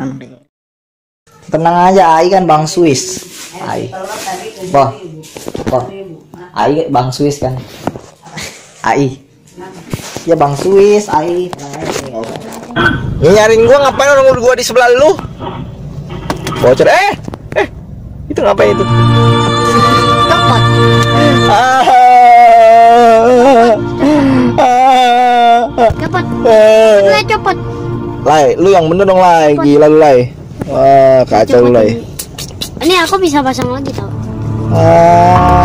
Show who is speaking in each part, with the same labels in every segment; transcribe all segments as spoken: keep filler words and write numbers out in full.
Speaker 1: Tenang aja, Ai kan Bang Swiss. Ai. Boh. Boh. Ai Bang Swiss kan. Ai. Ya Bang Swiss, Ai.
Speaker 2: Nyariin gua ngapain, orang gua di sebelah lu? Bocor. Eh. Eh. Itu ngapain itu?
Speaker 3: Copot.
Speaker 2: Ah.
Speaker 3: Copot.
Speaker 2: Eh.
Speaker 3: Gue copot.
Speaker 2: Lai, lu yang bener dong, Lai. Gila lu, Lai. Wah, kacau lu, Lai.
Speaker 3: Ini aku bisa pasang lagi tau.
Speaker 2: Ah.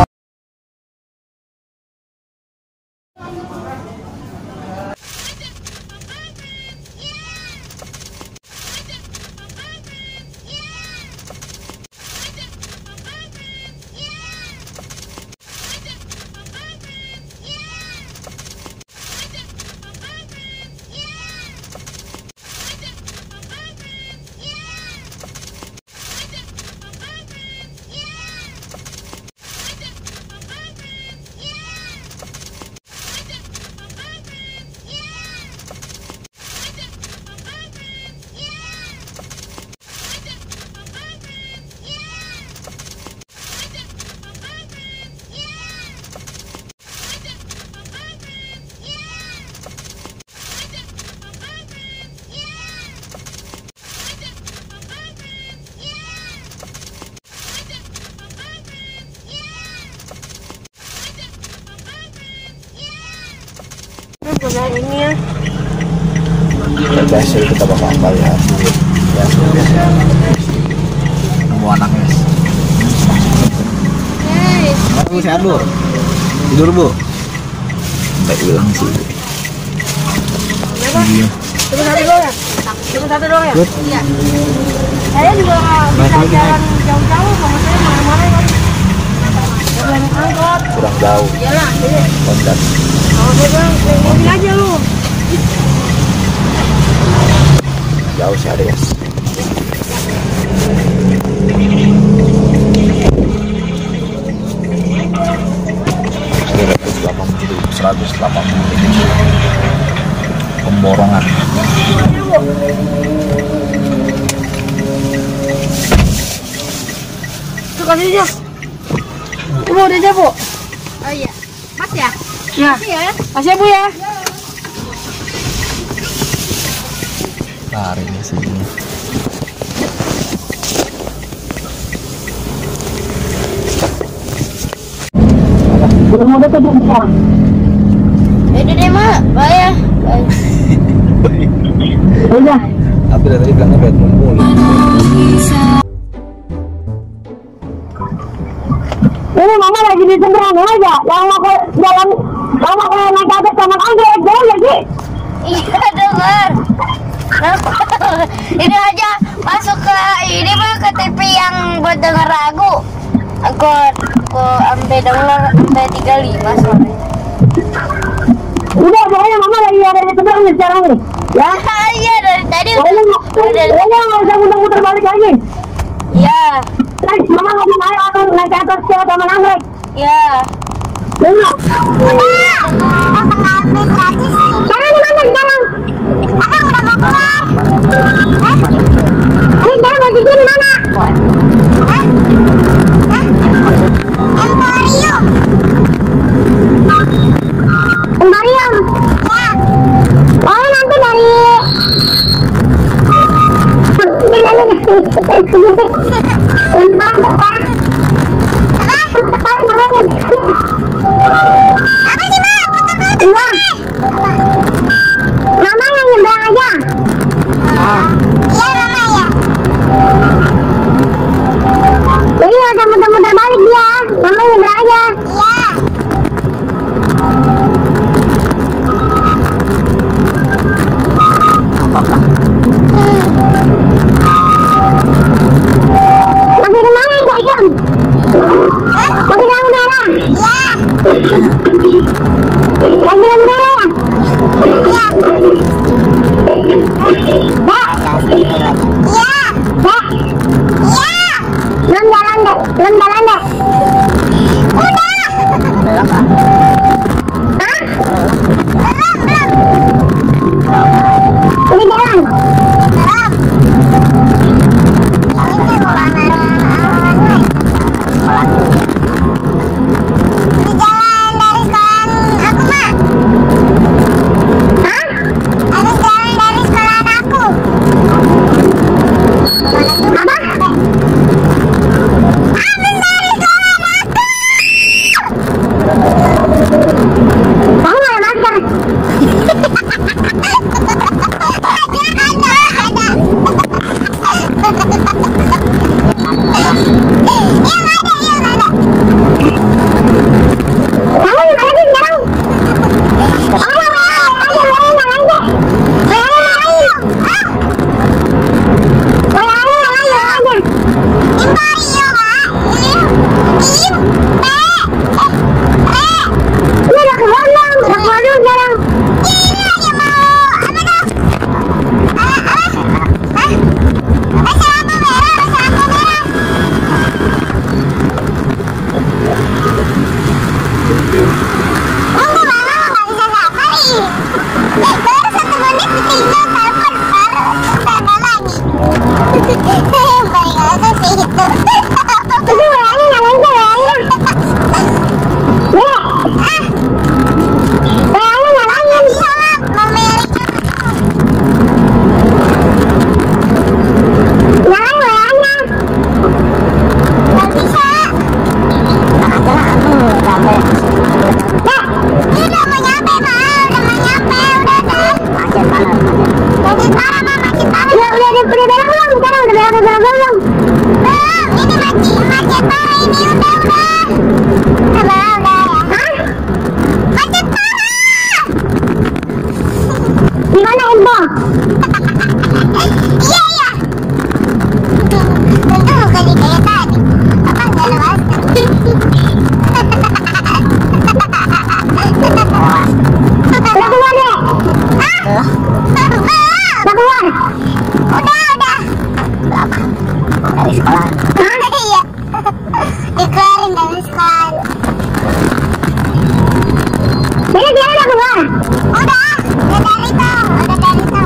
Speaker 3: Benar ini ya.
Speaker 2: Hasil kita bakal ambil ya. Ya, semua anaknya.
Speaker 3: Hey.
Speaker 1: Bu, sehat Bu.
Speaker 2: Tidur, Bu.
Speaker 1: Baik bilang sih.
Speaker 3: Cuma satu doang ya? Cuma satu doang ya? Iya. Saya juga nggak bisa jalan jauh-jauh, mama saya marah-marah kan. Jalan angkot.
Speaker 2: Kurang jauh.
Speaker 3: Iyalah, ini.
Speaker 2: Kontak.
Speaker 3: Kalau saya bilang, ini aja lu.
Speaker 2: Jauh sih ada ya. seratus delapan puluh pemborongan.
Speaker 3: Tuh kasih aja. Ibu udah aja, Bu.
Speaker 4: Oh iya, Mas ya?
Speaker 3: Ya.
Speaker 4: Iya.
Speaker 3: Kasih ya, Bu ya.
Speaker 2: Hari ini sih.
Speaker 3: Udah mau dekat tuh sekarang.
Speaker 4: Ini deh, Mak. Bayar.
Speaker 3: Udah.
Speaker 2: Tapi dari tadi bilangnya bed mulu.
Speaker 3: Ini mama lagi di seberang aja. Yang mau ke jalan, yang mau ke naik atas taman anggrek, jauh ya sih?
Speaker 4: Iya, dengar. Ini aja masuk ke ini mah ke T V yang buat denger lagu. Aku aku sampai denger sampai tiga puluh lima soalnya.
Speaker 3: Udah, pokoknya mama lagi ada di seberang nih sekarang nih. Ya?
Speaker 4: Iya, dari tadi
Speaker 3: Pokoknya
Speaker 4: udah.
Speaker 3: pokoknya nggak usah muter-muter balik lagi.
Speaker 4: Ya,
Speaker 3: Guys, mama lagi naik atas naik ke atas ke taman anggrek.
Speaker 4: ya.
Speaker 3: Dengar. Sekarang di mana sekarang? Abang udah mau keluar. Ini sekarang lagi di mana? Hah? Hah? Emporium. Emporium? Ya. Oh, nanti dari apa sih, Ma? Iya. Mama yang nyebrang aja. Iya, Mama ya. Jadi nggak usah muter-muter balik dia. Mama nyebrang aja. Iya. Masih di mana, Kak Jam? Masih di udara? Iya.
Speaker 4: Udah keluar. Udah, udah. Lama. Dari sekolah. Iya. Dikeluarin dari sekolah. Jadi dia udah keluar. Udah. Udah dari itu. Udah dari itu.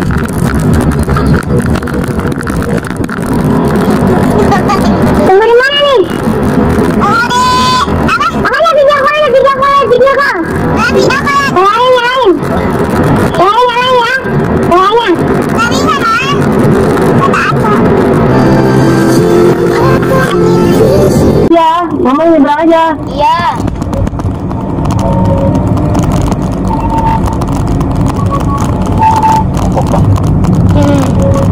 Speaker 4: Tunggu di mana nih? Oh, di apa? Makanya video call, video call, video call. Nah, video call. Nyalain, nyalain. Nyalain, nyalain ya. Nyalain. Nggak bisa kan? Kata aku.
Speaker 3: Iya, mama nyebrang aja.
Speaker 4: Iya. Hmm.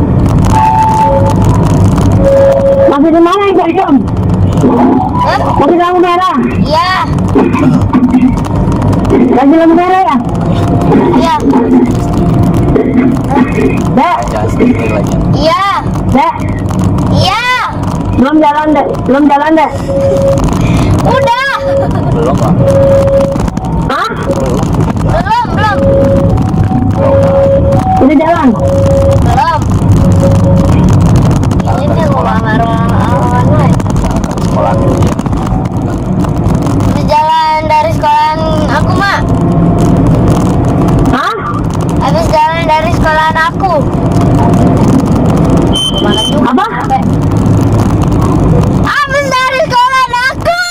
Speaker 3: Masih di mana itu, Jom?
Speaker 4: Hah?
Speaker 3: Masih di lampu merah.
Speaker 4: Iya.
Speaker 3: Lagi lampu merah ya?
Speaker 4: Iya.
Speaker 3: Dek,
Speaker 2: Jangan sedikit lagi.
Speaker 4: Iya.
Speaker 3: dek,
Speaker 4: Iya.
Speaker 3: belum jalan dek, belum jalan dek.
Speaker 4: Udah.
Speaker 2: Belum lah.
Speaker 3: Hah?
Speaker 4: Belum, belum.
Speaker 3: Udah jalan?
Speaker 4: Belum. Ini tuh gua marah-marah.
Speaker 2: Sekolah dulu ya.
Speaker 4: Udah jalan dari sekolahan aku, Mak.
Speaker 3: Hah?
Speaker 4: Habis jalan dari sekolahan aku. Mana tuh?
Speaker 3: Apa?
Speaker 4: Habis dari sekolahan aku.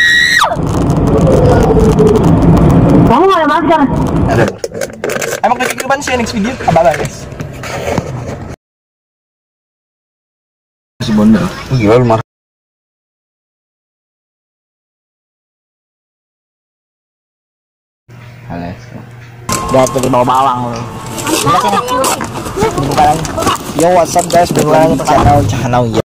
Speaker 3: Kamu nggak ada masker?
Speaker 2: Ada. Emang kecil ban sih next video abala guys. Si Bonda. Gila lu marah. Alex.
Speaker 1: Udah tuh di bawah bawang lu. Buka lagi. Yo, what's up guys? Balik lagi ke channel channel ya.